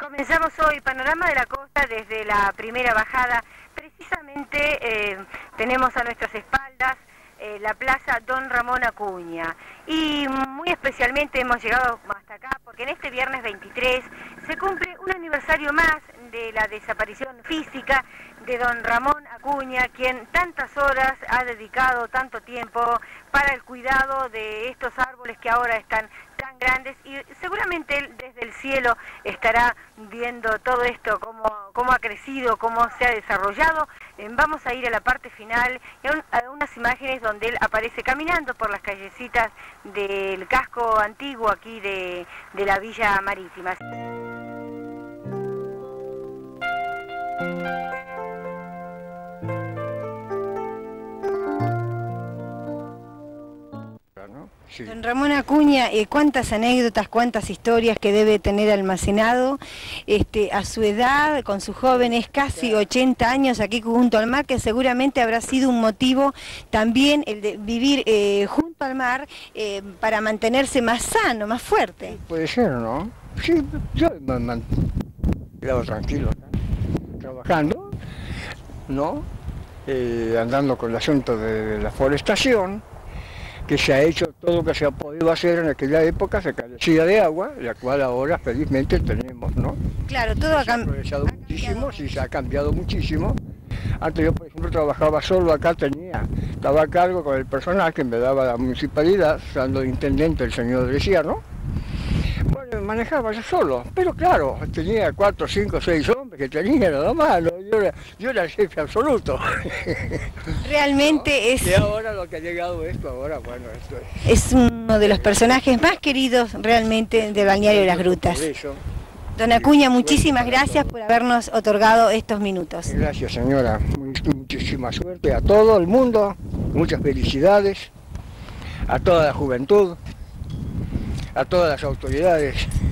Comenzamos hoy Panorama de la Costa desde la primera bajada. Precisamente tenemos a nuestras espaldas la Plaza Don Ramón Acuña. Y muy especialmente hemos llegado hasta acá porque en este viernes 23 se cumple un aniversario más de la desaparición física de Don Ramón Acuña, quien tantas horas ha dedicado tanto tiempo para el cuidado de estos árboles que ahora están tan grandes, y seguramente él desde el cielo estará viendo todo esto, cómo ha crecido, cómo se ha desarrollado. Vamos a ir a la parte final, a unas imágenes donde él aparece caminando por las callecitas del casco antiguo aquí de la Villa Marítima. Sí. Don Ramón Acuña, cuántas anécdotas, cuántas historias que debe tener almacenado a su edad, con sus jóvenes, casi 80 años aquí junto al mar, que seguramente habrá sido un motivo también el de vivir junto al mar para mantenerse más sano, más fuerte. Puede ser, ¿no? Sí, yo me he quedado tranquilo, trabajando, ¿no? Andando con el asunto de la forestación, que se ha hecho todo lo que se ha podido hacer en aquella época, se carecía de agua, la cual ahora felizmente tenemos, ¿no? Claro, todo Se ha aprovechado muchísimo, sí, se ha cambiado muchísimo. Antes yo, por ejemplo, trabajaba solo acá, estaba a cargo con el personal que me daba la municipalidad, siendo intendente el señor decía, ¿no? Bueno, manejaba yo solo, pero claro, tenía 4, 5, 6 hombres que tenía nada más, ¿no? Yo era el jefe absoluto. Realmente ¿no? es... Y ahora lo que ha llegado esto, ahora, bueno, esto es uno de los personajes más queridos realmente del balneario de las Grutas. Don Acuña, muchísimas gracias por habernos otorgado estos minutos. Gracias, señora. Muchísima suerte a todo el mundo, muchas felicidades, a toda la juventud, a todas las autoridades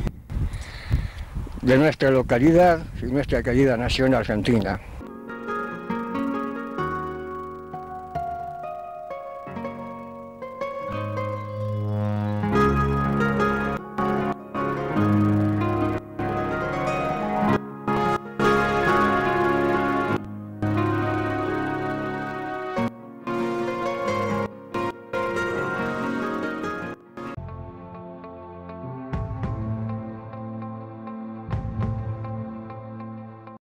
de nuestra localidad y nuestra querida nación argentina.